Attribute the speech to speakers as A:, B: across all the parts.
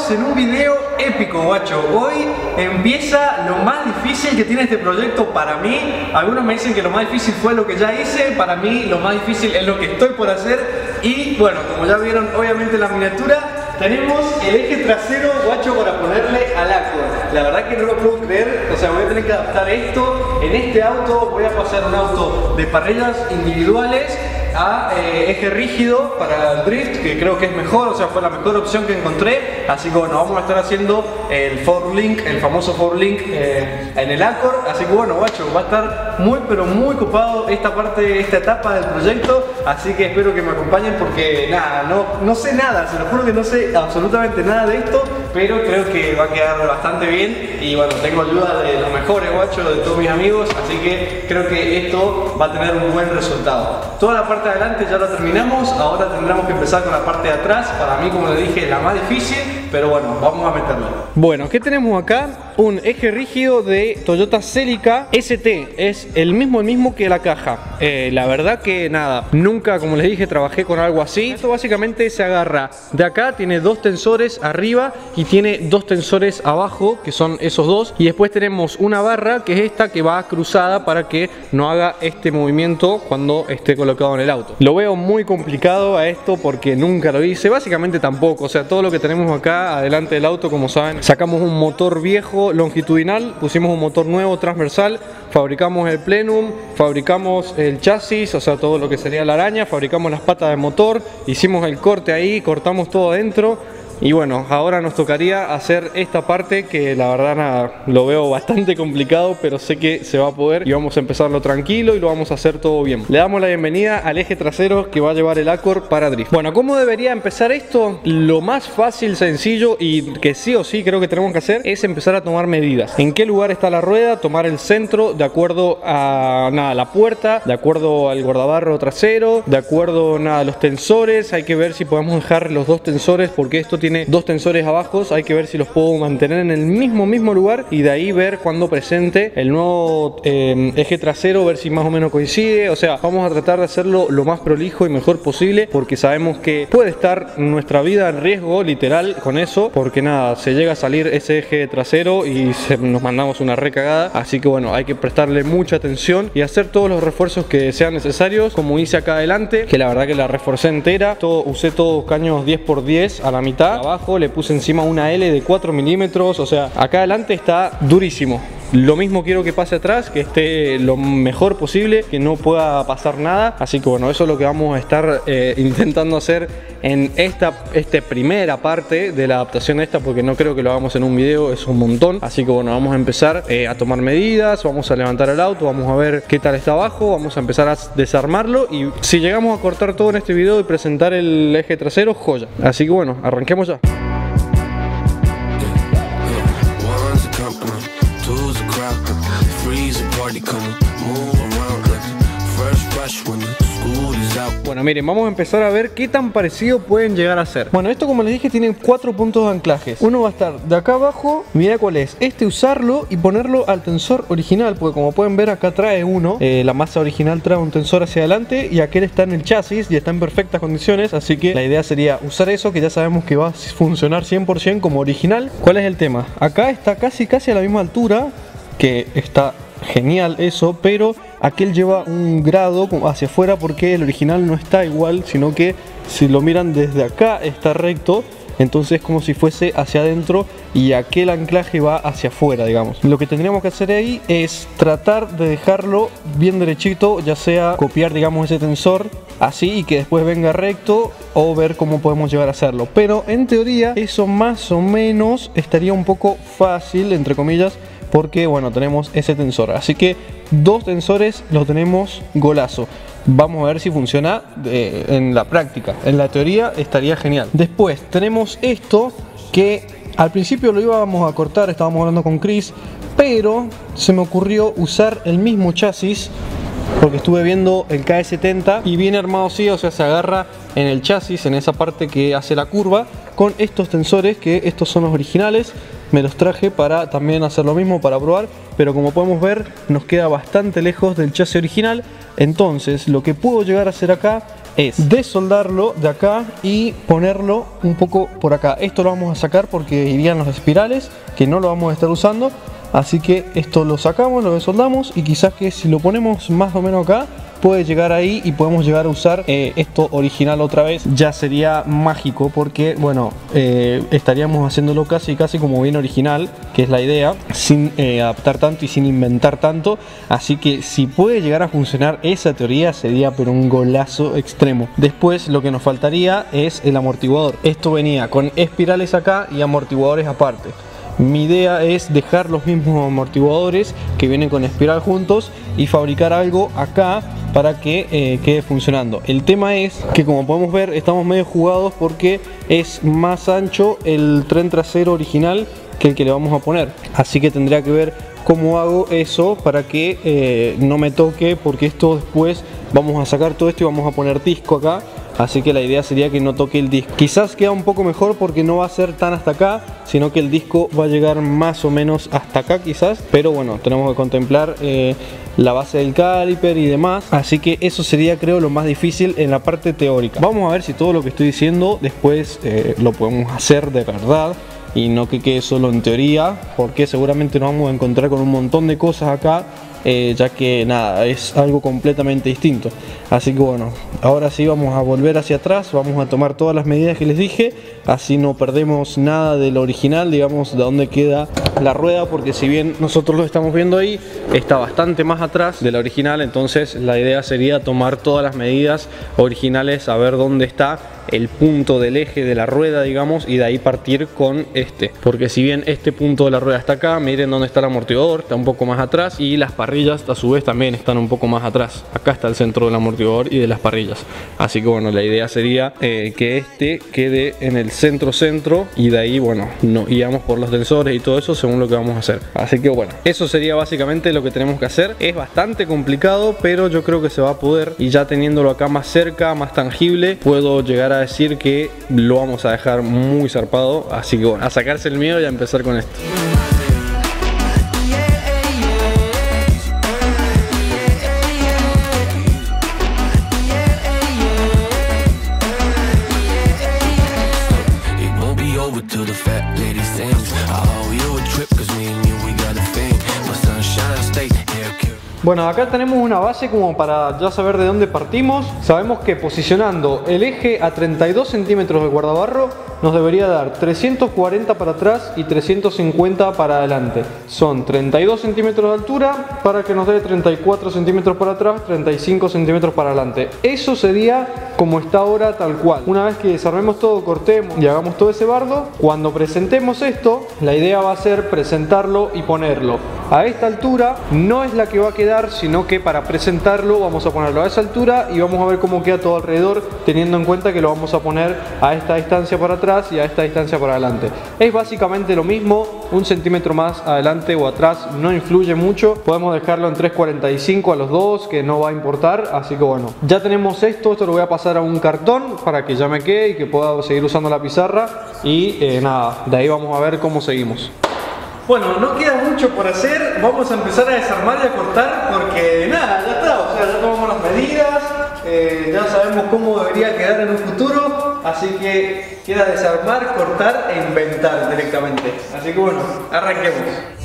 A: Estamos en un video épico, guacho. Hoy empieza lo más difícil que tiene este proyecto para mí. Algunos me dicen que lo más difícil fue lo que ya hice. Para mí lo más difícil es lo que estoy por hacer. Y bueno, como ya vieron obviamente en la miniatura, tenemos el eje trasero, guacho, para ponerle al Accord. La verdad que no lo puedo creer, o sea, voy a tener que adaptar esto. En este auto voy a pasar un auto de parrillas individuales a eje rígido para el drift, que creo que es mejor, o sea, fue la mejor opción que encontré. Así que bueno, vamos a estar haciendo el Forward Link, el famoso Forward Link en el Accord. Así que bueno, guacho, va a estar muy pero muy copado esta parte, esta etapa del proyecto. Así que espero que me acompañen porque nada, no sé nada, se lo juro que no sé absolutamente nada de esto, pero creo que va a quedar bastante bien. Y bueno, tengo ayuda de los mejores, guacho, de todos mis amigos, así que creo que esto va a tener un buen resultado. Toda la parte de adelante ya lo terminamos, ahora tendremos que empezar con la parte de atrás. Para mí, como les dije, la más difícil, pero bueno, vamos a meterlo. Bueno, ¿qué tenemos acá? Un eje rígido de Toyota Celica ST, es el mismo que la caja. La verdad que nada, nunca, como les dije, trabajé con algo así. Esto básicamente se agarra de acá, tiene dos tensores arriba y tiene dos tensores abajo, que son esos dos, y después tenemos una barra que es esta, que va cruzada para que no haga este movimiento cuando esté colocado en el auto. Lo veo muy complicado a esto porque nunca lo hice, básicamente tampoco. O sea, todo lo que tenemos acá adelante del auto, como saben, sacamos un motor viejo longitudinal, pusimos un motor nuevo transversal, fabricamos el plenum, fabricamos el chasis, o sea, todo lo que sería la araña, fabricamos las patas de motor, hicimos el corte ahí, cortamos todo adentro. Y bueno, ahora nos tocaría hacer esta parte que la verdad nada, lo veo bastante complicado, pero sé que se va a poder y vamos a empezarlo tranquilo y lo vamos a hacer todo bien. Le damos la bienvenida al eje trasero que va a llevar el Accord para drift. Bueno, ¿cómo debería empezar esto? Lo más fácil, sencillo y que sí o sí creo que tenemos que hacer es empezar a tomar medidas. ¿En qué lugar está la rueda? Tomar el centro de acuerdo a la puerta, de acuerdo al guardabarro trasero, de acuerdo a los tensores. Hay que ver si podemos dejar los dos tensores, porque esto tiene dos tensores abajo, hay que ver si los puedo mantener en el mismo lugar y de ahí ver cuando presente el nuevo eje trasero, ver si más o menos coincide. O sea, vamos a tratar de hacerlo lo más prolijo y mejor posible, porque sabemos que puede estar nuestra vida en riesgo literal con eso, porque nada, se llega a salir ese eje trasero y nos mandamos una recagada. Así que bueno, hay que prestarle mucha atención y hacer todos los refuerzos que sean necesarios, como hice acá adelante, que la verdad que la reforcé entera. Usé todos caños 10×10 a la mitad. Abajo le puse encima una L de 4 milímetros. O sea, acá adelante está durísimo. Lo mismo quiero que pase atrás, que esté lo mejor posible, que no pueda pasar nada. Así que bueno, eso es lo que vamos a estar intentando hacer en esta primera parte de la adaptación esta, porque no creo que lo hagamos en un video, es un montón. Así que bueno, vamos a empezar a tomar medidas, vamos a levantar el auto, vamos a ver qué tal está abajo, vamos a empezar a desarmarlo y si llegamos a cortar todo en este video y presentar el eje trasero, joya. Así que bueno, arranquemos ya. Bueno, miren, vamos a empezar a ver qué tan parecido pueden llegar a ser. Bueno, esto, como les dije, tiene 4 puntos de anclajes. Uno va a estar de acá abajo, mira cuál es. Usarlo y ponerlo al tensor original, porque como pueden ver acá trae uno. La masa original trae un tensor hacia adelante y aquel está en el chasis y está en perfectas condiciones. Así que la idea sería usar eso, que ya sabemos que va a funcionar 100% como original. ¿Cuál es el tema? Acá está casi a la misma altura, que está genial eso, pero aquel lleva un grado hacia afuera porque el original no está igual, sino que si lo miran desde acá está recto, entonces como si fuese hacia adentro y aquel anclaje va hacia afuera, digamos. Lo que tendríamos que hacer ahí es tratar de dejarlo bien derechito, ya sea copiar, digamos, ese tensor así y que después venga recto, o ver cómo podemos llegar a hacerlo. Pero en teoría eso más o menos estaría un poco fácil, entre comillas, porque bueno, tenemos ese tensor. Así que dos tensores los tenemos golazo. Vamos a ver si funciona en la práctica. En la teoría estaría genial. Después tenemos esto, que al principio lo íbamos a cortar, estábamos hablando con Chris, pero se me ocurrió usar el mismo chasis, porque estuve viendo el KE70 y viene armado así, o sea, se agarra en el chasis, en esa parte que hace la curva, con estos tensores, que estos son los originales. Me los traje para también hacer lo mismo, para probar, pero como podemos ver nos queda bastante lejos del chasis original. Entonces lo que puedo llegar a hacer acá
B: es desoldarlo de acá y ponerlo un poco por acá. Esto lo vamos a sacar porque irían los espirales que no lo vamos a estar usando. Así que esto lo sacamos, lo desoldamos y quizás que si lo ponemos más o menos acá puede llegar ahí y podemos llegar a usar esto original otra vez. Ya sería mágico porque bueno, estaríamos haciéndolo casi como bien original, que es la idea, sin adaptar tanto y sin inventar tanto. Así que si puede llegar a funcionar esa teoría sería pero un golazo extremo. Después lo que nos faltaría es el amortiguador. Esto venía con espirales acá y amortiguadores aparte. Mi idea es dejar los mismos amortiguadores que vienen con espiral juntos y fabricar algo acá para que quede funcionando. El tema es que, como podemos ver, estamos medio jugados porque es más ancho el tren trasero original que el que le vamos a poner. Así que tendría que ver cómo hago eso para que no me toque, porque esto después vamos a sacar todo esto y vamos a poner disco acá. Así que la idea sería que no toque el disco. Quizás queda un poco mejor porque no va a ser tan hasta acá, sino que el disco va a llegar más o menos hasta acá quizás. Pero bueno, tenemos que contemplar la base del caliper y demás. Así que eso sería, creo, lo más difícil en la parte teórica. Vamos a ver si todo lo que estoy diciendo después lo podemos hacer de verdad y no que quede solo en teoría, porque seguramente nos vamos a encontrar con un montón de cosas acá. Ya que nada, es algo completamente distinto. Así que bueno, ahora sí vamos a volver hacia atrás, vamos a tomar todas las medidas que les dije, así no perdemos nada de lo original, digamos, de dónde queda la rueda, porque si bien nosotros lo estamos viendo ahí, está bastante más atrás de la original. Entonces la idea sería tomar todas las medidas originales, a ver dónde está el punto del eje de la rueda, digamos, y de ahí partir con este, porque si bien este punto de la rueda está acá, miren dónde está el amortiguador, está un poco más atrás, y las parrillas a su vez también están un poco más atrás. Acá está el centro del amortiguador y de las parrillas. Así que bueno, la idea sería que este quede en el centro y de ahí bueno, nos guiamos por los tensores y todo eso según lo que vamos a hacer. Así que bueno, eso sería básicamente lo que tenemos que hacer. Es bastante complicado, pero yo creo que se va a poder, y ya teniéndolo acá más cerca, más tangible, puedo llegar a decir que lo vamos a dejar muy zarpado. Así que bueno, a sacarse el miedo y a empezar con esto. Bueno, acá tenemos una base como para ya saber de dónde partimos. Sabemos que posicionando el eje a 32 centímetros de guardabarro nos debería dar 340 para atrás y 350 para adelante. Son 32 centímetros de altura para que nos dé 34 centímetros para atrás, 35 centímetros para adelante. Eso sería como está ahora, tal cual. Una vez que desarmemos todo, cortemos y hagamos todo ese bardo, cuando presentemos esto, la idea va a ser presentarlo y ponerlo a esta altura. No es la que va a quedar, sino que para presentarlo vamos a ponerlo a esa altura y vamos a ver cómo queda todo alrededor, teniendo en cuenta que lo vamos a poner a esta distancia para atrás y a esta distancia para adelante. Es básicamente lo mismo, un centímetro más adelante o atrás no influye mucho. Podemos dejarlo en 3.45 a los dos, que no va a importar. Así que bueno, ya tenemos esto lo voy a pasar a un cartón para que ya me quede y que pueda seguir usando la pizarra. Y nada, de ahí vamos a ver cómo seguimos.
A: Bueno, no queda mucho por hacer, vamos a empezar a desarmar y a cortar porque nada, ya está, o sea, ya tomamos las medidas, ya sabemos cómo debería quedar en un futuro, así que queda desarmar, cortar e inventar directamente. Así que bueno, arranquemos.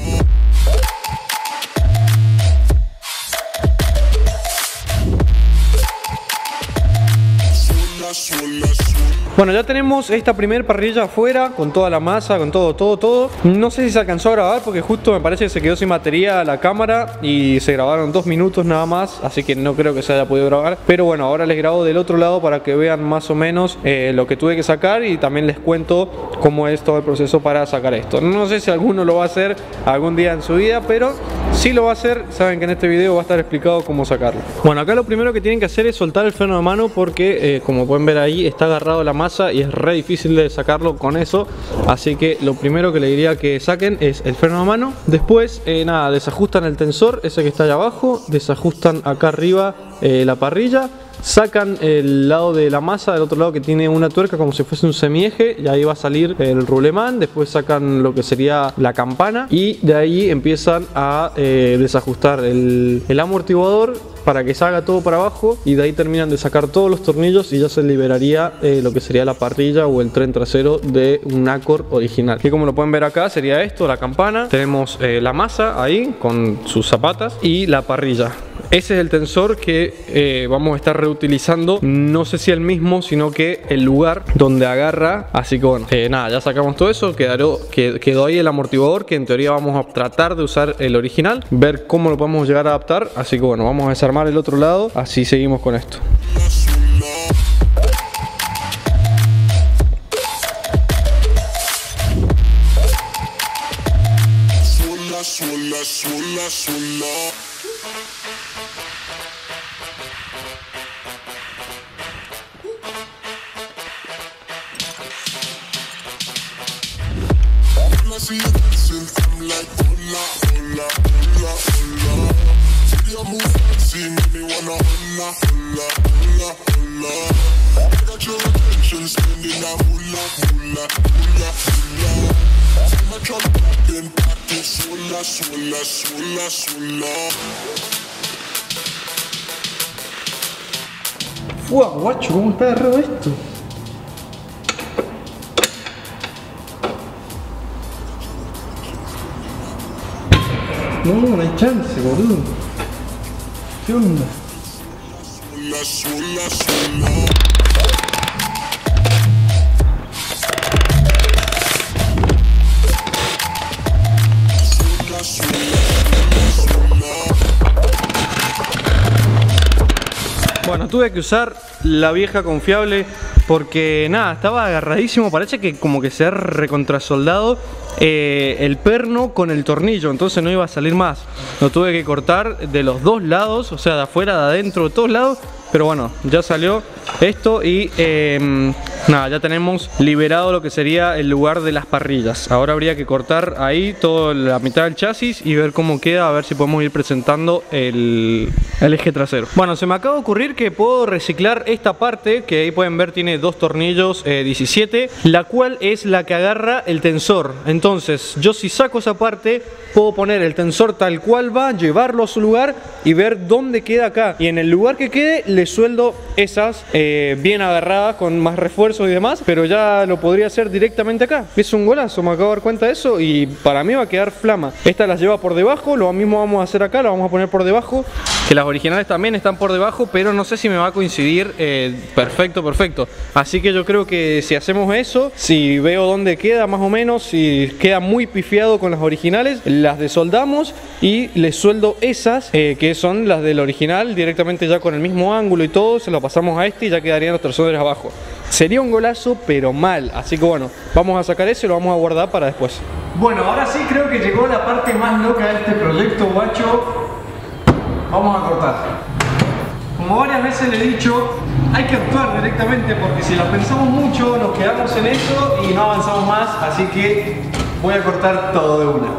B: Bueno, ya tenemos esta primer parrilla afuera con toda la masa, con todo. No sé si se alcanzó a grabar porque justo me parece que se quedó sin batería la cámara y se grabaron 2 minutos nada más, así que no creo que se haya podido grabar. Pero bueno, ahora les grabo del otro lado para que vean más o menos lo que tuve que sacar y también les cuento cómo es todo el proceso para sacar esto. No sé si alguno lo va a hacer algún día en su vida, pero si lo va a hacer, saben que en este video va a estar explicado cómo sacarlo. Bueno, acá lo primero que tienen que hacer es soltar el freno de mano porque como pueden ver ahí está agarrado la masa y es re difícil de sacarlo con eso. Así que lo primero que le diría que saquen es el freno de mano. Después nada, desajustan el tensor, ese que está allá abajo, desajustan acá arriba la parrilla, sacan el lado de la masa del otro lado que tiene una tuerca como si fuese un semieje y ahí va a salir el rulemán. Después sacan lo que sería la campana y de ahí empiezan a desajustar el amortiguador para que salga todo para abajo y de ahí terminan de sacar todos los tornillos y ya se liberaría lo que sería la parrilla o el tren trasero de un Accord original. Y como lo pueden ver acá sería esto, la campana, tenemos la masa ahí con sus zapatas y la parrilla. Ese es el tensor que vamos a estar reutilizando, no sé si el mismo, sino que el lugar donde agarra. Así que bueno, nada, ya sacamos todo eso, quedó ahí el amortiguador, que en teoría vamos a tratar de usar el original, ver cómo lo podemos llegar a adaptar. Así que bueno, vamos a desarmar el otro lado, así seguimos con esto. ¡Fua, guacho! ¿Cómo está agarrado esto? No hay chance, boludo. ¿Qué onda? Bueno, tuve que usar la vieja confiable porque nada, estaba agarradísimo. Parece que como que se ha recontrasoldado el perno con el tornillo, entonces no iba a salir más. Lo tuve que cortar de los dos lados, o sea, de afuera, de adentro, de todos lados. Pero bueno, ya salió esto y nada, ya tenemos liberado lo que sería el lugar de las parrillas. Ahora habría que cortar ahí toda la mitad del chasis y ver cómo queda, a ver si podemos ir presentando el eje trasero. Bueno, se me acaba de ocurrir que puedo reciclar esta parte, que ahí pueden ver tiene dos tornillos 17, la cual es la que agarra el tensor. Entonces yo si saco esa parte, puedo poner el tensor tal cual va, llevarlo a su lugar y ver dónde queda acá. Y en el lugar que quede le sueldo esas bien agarradas con más refuerzos y demás, pero ya lo podría hacer directamente acá. Es un golazo, me acabo de dar cuenta de eso y para mí va a quedar flama. Esta las lleva por debajo, lo mismo vamos a hacer acá, lo vamos a poner por debajo, que las originales también están por debajo, pero no sé si me va a coincidir perfecto. Así que yo creo que si hacemos eso, si veo dónde queda más o menos, si queda muy pifiado con las originales, las desoldamos y les sueldo esas que son las del original directamente ya con el mismo ángulo y todo, se lo pasamos a este y ya quedarían los torsones abajo. Sería un golazo pero mal, así que bueno, vamos a sacar eso y lo vamos a guardar para después.
A: Bueno, ahora sí creo que llegó la parte más loca de este proyecto, guacho. Vamos a cortar. Como varias veces le he dicho, hay que actuar directamente porque si lo pensamos mucho nos quedamos en eso y no avanzamos más, así que voy a cortar todo de una.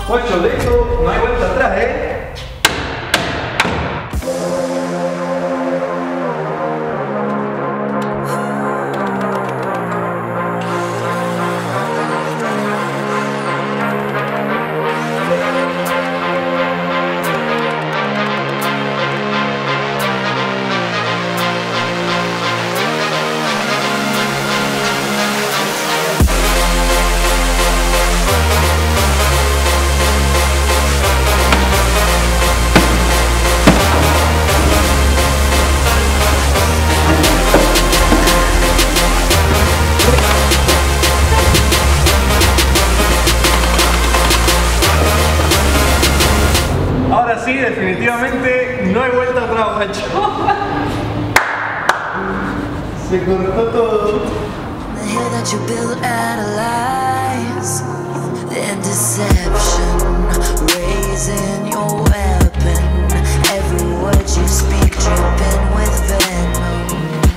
A: Guacho, de esto no hay vuelta atrás, Ahora sí, definitivamente no hay vuelta atrás, guacho. Se cortó todo.
C: The hill that you built out of lies and deception, raising your weapon. Every word you speak dripping with venom.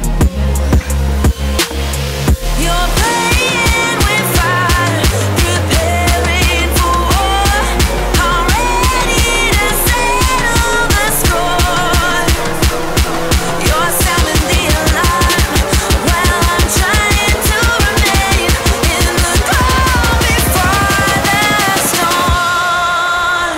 C: You're playing with fire, preparing for war. I'm ready to settle the score. You're sounding the alarm while I'm trying to remain in the calm before the storm.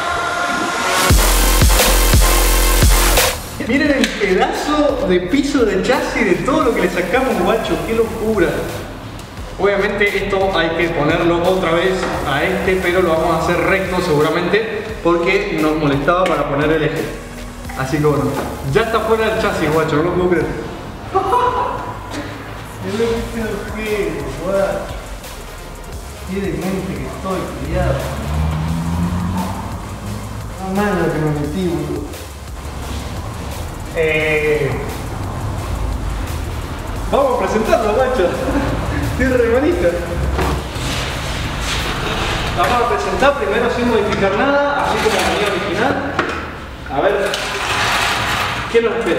A: Miren el pedazo de piso de chasis de todo lo que le sacamos, guacho, qué locura. Obviamente esto hay que ponerlo otra vez a este, pero lo vamos a hacer recto seguramente porque nos molestaba para poner el eje. Así que bueno, ya está fuera el chasis, guacho, no lo puedo creer. Es lo que guacho. Qué demente que estoy, criado. La mano que me metí, boludo. Vamos a presentarlo, guacho. Estoy re bonito. Vamos a presentar primero sin modificar nada, así como venía original. A ver qué nos espera.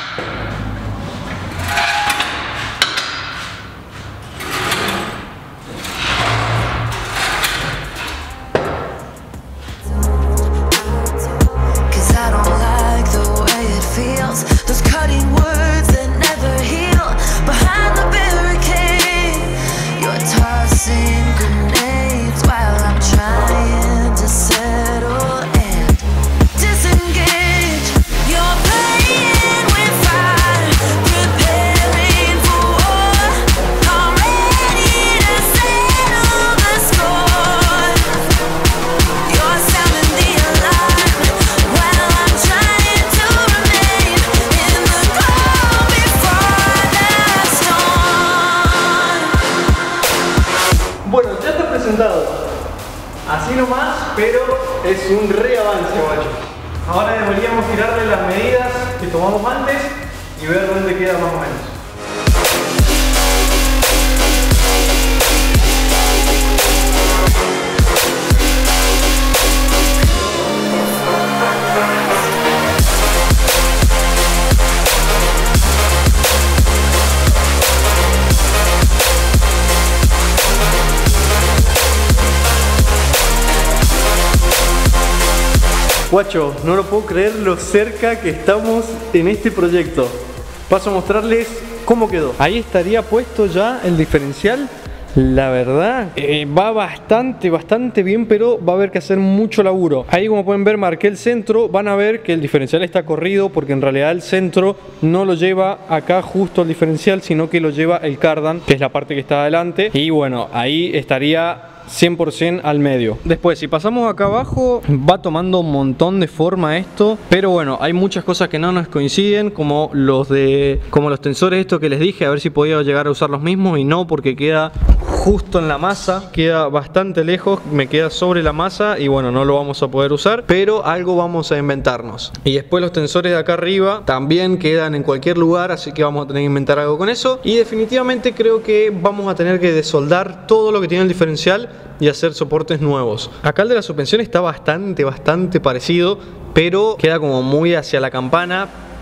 C: Cause I don't like the way it feels. Those cutting words that never heal. Behind the barricade, you're tossing grenades while I'm trying to settle and disengage. You're playing with fire, preparing for war. I'm ready to settle the score. You're sounding the alarm while I'm trying to remain in the calm before the storm.
A: Bueno, ya está presentado. Así nomás, pero es un re avance, guacho. Ahora deberíamos tirarle las medidas que tomamos antes y ver dónde queda más o menos. Guacho, no lo puedo creer lo cerca que estamos en este proyecto. Paso a mostrarles cómo quedó. Ahí estaría puesto ya el diferencial. La verdad, va bastante bien, pero va a haber que hacer mucho laburo. Ahí, como pueden ver, marqué el centro. Van a ver que el diferencial está corrido porque en realidad el centro no lo lleva acá justo el diferencial, sino que lo lleva el cardan, que es la parte que está adelante. Y bueno, ahí estaría 100% al medio. Después, si pasamos acá abajo, va tomando un montón de forma esto, pero bueno, hay muchas cosas que no nos coinciden, como los tensores estos que les dije, a ver si podía llegar a usar los mismos, y no, porque queda justo en la masa, queda bastante lejos, me queda sobre la masa y bueno, no lo vamos a poder usar, pero algo vamos a inventarnos. Y después los tensores de acá arriba también quedan en cualquier lugar, así que vamos a tener que inventar algo con eso. Y definitivamente creo que vamos a tener que desoldar todo lo que tiene el diferencial y hacer soportes nuevos. Acá el de la suspensión está bastante parecido, pero queda como muy hacia la campana.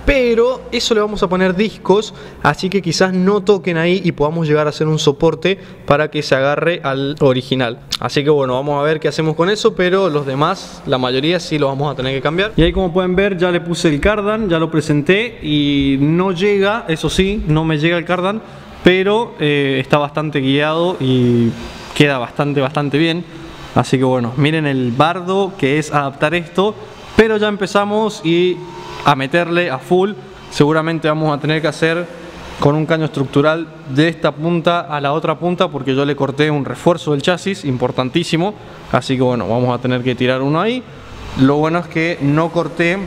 B: pero eso le vamos a poner discos, así que quizás no toquen ahí y podamos llegar a hacer un soporte para que se agarre al original. Así que bueno, vamos a ver qué hacemos con eso, pero los demás, la mayoría sí lo vamos a tener que cambiar. Y ahí, como pueden ver, ya le puse el cardan, ya lo presenté y no llega, eso sí, no me llega el cardan, pero está bastante guiado y queda bastante bien. Así que bueno, miren el bardo que es adaptar esto, pero ya empezamos y a meterle a full. Seguramente vamos a tener que hacer con un caño estructural de esta punta a la otra punta, porque yo le corté un refuerzo del chasis importantísimo, así que bueno, vamos a tener que tirar uno ahí. Lo bueno es que no corté,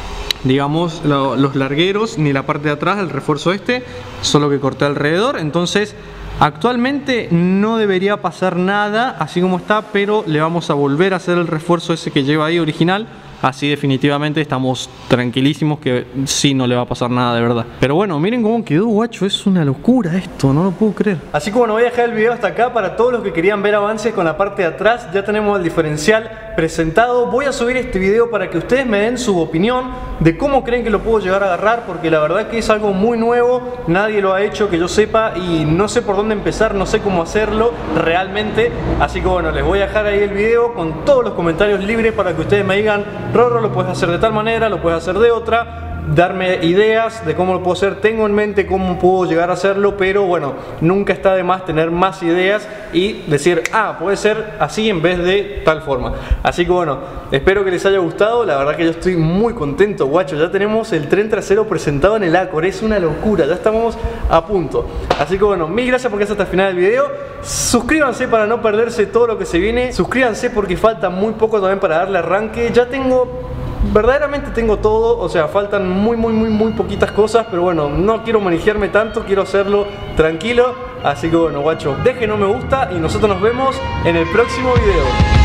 B: digamos, los largueros ni la parte de atrás del refuerzo este, solo que corté alrededor. Entonces actualmente no debería pasar nada así como está, pero le vamos a volver a hacer el refuerzo ese que lleva ahí original. Así definitivamente estamos tranquilísimos que sí no le va a pasar nada de verdad. Pero bueno, miren cómo quedó, guacho, es una locura esto, no lo puedo creer. Así que bueno, voy a dejar el video hasta acá para todos los que querían ver avances con la parte de atrás. Ya tenemos el diferencial presentado. Voy a subir este video para que ustedes me den su opinión de cómo creen que lo puedo llegar a agarrar, porque la verdad que es algo muy nuevo, nadie lo ha hecho que yo sepa y no sé por dónde empezar, no sé cómo hacerlo realmente. Así que bueno, les voy a dejar ahí el video con todos los comentarios libres para que ustedes me digan: Rorro, lo puedes hacer de tal manera, lo puedes hacer de otra. Darme ideas de cómo lo puedo hacer. Tengo en mente cómo puedo llegar a hacerlo, pero bueno, nunca está de más tener más ideas y decir, ah, puede ser así en vez de tal forma. Así que bueno, espero que les haya gustado. La verdad que yo estoy muy contento, guacho. Ya tenemos el tren trasero presentado en el Acor, es una locura, ya estamos a punto. Así que bueno, mil gracias por quedarse hasta el final del video. Suscríbanse para no perderse todo lo que se viene. Suscríbanse porque falta muy poco también para darle arranque. Ya verdaderamente tengo todo, o sea, faltan muy poquitas cosas, pero bueno, no quiero manejarme tanto, quiero hacerlo tranquilo. Así que bueno, guacho, dejen un me gusta y nosotros nos vemos en el próximo video.